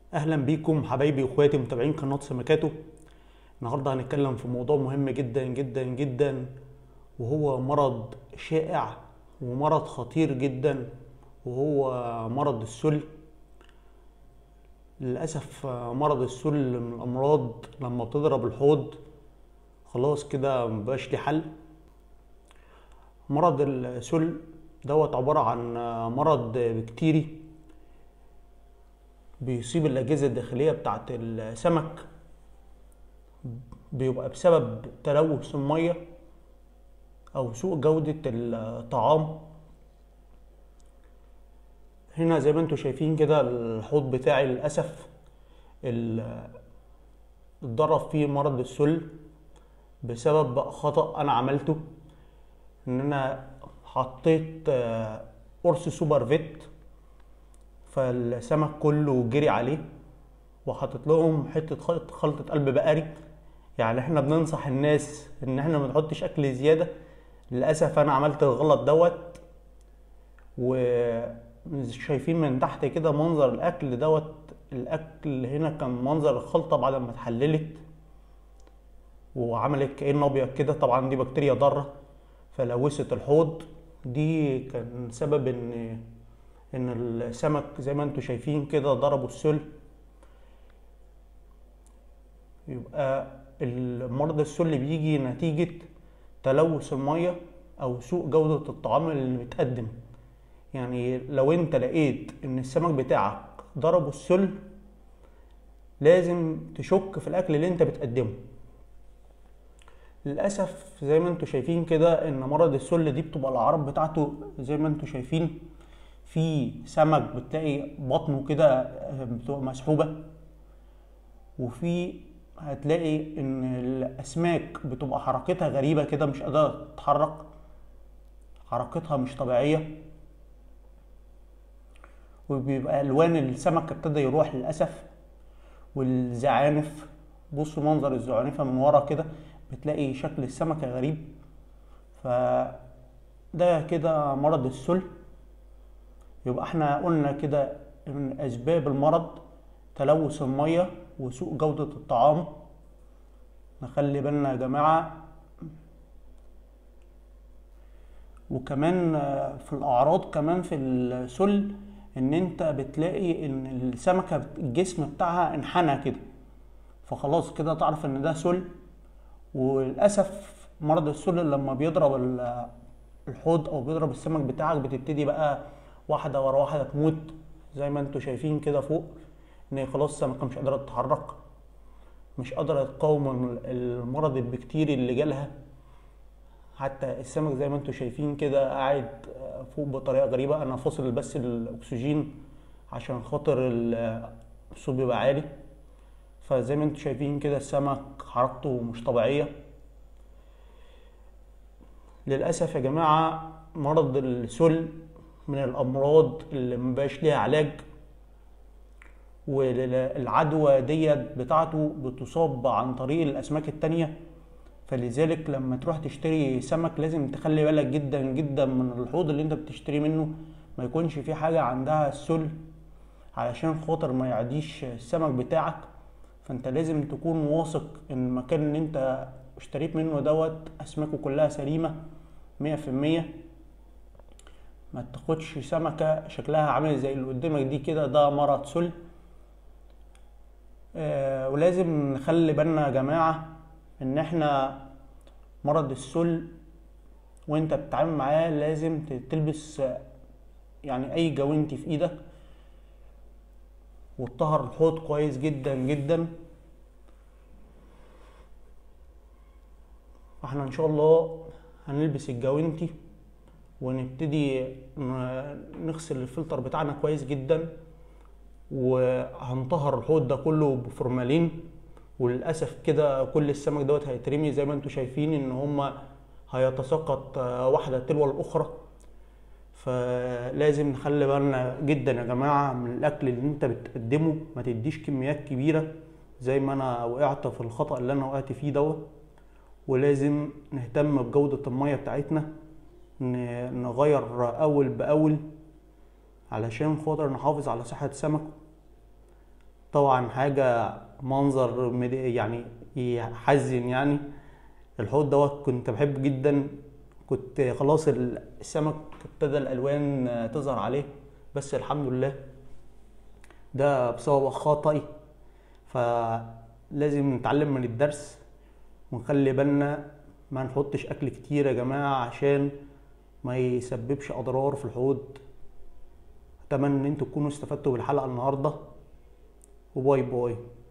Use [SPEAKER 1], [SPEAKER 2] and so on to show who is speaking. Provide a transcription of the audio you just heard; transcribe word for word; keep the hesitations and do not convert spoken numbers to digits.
[SPEAKER 1] اهلا بيكم حبايبي واخواتي متابعين قناه سمكاتو. النهارده هنتكلم في موضوع مهم جدا جدا جدا، وهو مرض شائع ومرض خطير جدا، وهو مرض السل. للاسف مرض السل من الامراض لما بتضرب الحوض خلاص كده مبقاش ليه حل. مرض السل دوت عباره عن مرض بكتيري بيصيب الاجهزه الداخليه بتاعه السمك، بيبقى بسبب تلوث الميه او سوء جودة الطعام. هنا زي ما انتم شايفين كده الحوض بتاعي للأسف اتضرب فيه مرض السل بسبب خطأ انا عملته، ان انا حطيت قرص سوبر فيت فالسمك كله جري عليه، وحطيت لهم حتة خلطة قلب بقري. يعني احنا بننصح الناس ان احنا ما نحطش اكل زيادة. للأسف انا عملت الغلط دوت، وشايفين من تحت كده منظر الاكل دوت. الاكل هنا كان منظر الخلطه بعد ما اتحللت وعملت كأن ابيض كده، طبعا دي بكتيريا ضاره فلوثت الحوض. دي كان سبب ان ان السمك زي ما انتم شايفين كده ضربوا السل. يبقى المرض السل بيجي نتيجه تلوث الميه او سوء جوده الطعام اللي بيتقدم. يعني لو انت لقيت ان السمك بتاعك ضربه السل لازم تشك في الاكل اللي انت بتقدمه. للاسف زي ما انتم شايفين كده ان مرض السل دي بتبقى الاعراض بتاعته زي ما انتم شايفين. في سمك بتلاقي بطنه كده بتبقى مسحوبه، وفي هتلاقي ان الاسماك بتبقى حركتها غريبه كده، مش قادره تتحرك، حركتها مش طبيعيه، وبيبقى الوان السمك ابتدى يروح للاسف. والزعانف، بصوا منظر الزعانفه من ورا كده بتلاقي شكل السمكه غريب. فده كده مرض السل. يبقى احنا قلنا كده من اسباب المرض تلوث الميه وسوء جوده الطعام. نخلي بالنا يا جماعه. وكمان في الاعراض كمان في السل ان انت بتلاقي ان السمكه الجسم بتاعها انحنى كده، فخلاص كده تعرف ان ده سل. وللاسف مرض السل لما بيضرب الحوض او بيضرب السمك بتاعك بتبتدي بقى واحده ورا واحده تموت، زي ما انتم شايفين كده فوق ان خلاص السمكه مش قادره تتحرك، مش قادره تقاوم المرض البكتيري اللي جالها. حتى السمك زي ما انتم شايفين كده قاعد فوق بطريقه غريبه. انا فاصل بس الاكسجين عشان خاطر الصوت بيبقى عالي. فزي ما انتم شايفين كده السمك حركته مش طبيعيه. للاسف يا جماعه مرض السل من الامراض اللي مبقاش ليها علاج، والعدوى ديت بتاعته بتصاب عن طريق الاسماك التانية. فلذلك لما تروح تشتري سمك لازم تخلي بالك جدا جدا من الحوض اللي انت بتشتري منه، ما يكونش فيه حاجة عندها السل، علشان خاطر ما يعديش السمك بتاعك. فانت لازم تكون واثق ان المكان اللي انت اشتريت منه دوت اسماكه كلها سليمة مية في المية. ما تاخدش سمكة شكلها عامل زي اللي قدامك دي كده، ده مرض سل. آه ولازم نخلي بالنا يا جماعة ان احنا مرض السل وانت بتتعامل معاه لازم تلبس يعني اي جوانتي في ايدك وتطهر الحوض كويس جدا جدا. احنا ان شاء الله هنلبس الجوانتي ونبتدي نغسل الفلتر بتاعنا كويس جدا، وهنطهر الحوض ده كله بفورمالين. وللاسف كده كل السمك دوت هيترمي زي ما انتم شايفين ان هما هيتساقط واحده تلو الاخرى. فلازم نخلي بالنا جدا يا جماعه من الاكل اللي انت بتقدمه، ما تديش كميات كبيره زي ما انا وقعت في الخطا اللي انا وقعت فيه دوت. ولازم نهتم بجوده الميه بتاعتنا، نغير اول باول علشان خاطر نحافظ على صحه السمك. طبعا حاجة منظر مد- يعني يحزن يعني. الحوض دوت كنت بحبه جدا، كنت خلاص ال- السمك ابتدى الالوان تظهر عليه، بس الحمد لله ده بسبب خطأي. فلازم نتعلم من الدرس ونخلي بالنا ما نحطش اكل كتير يا جماعة عشان ما يسببش اضرار في الحوض. اتمنى ان انتوا تكونوا استفدتوا بالحلقة النهاردة، وباي باي.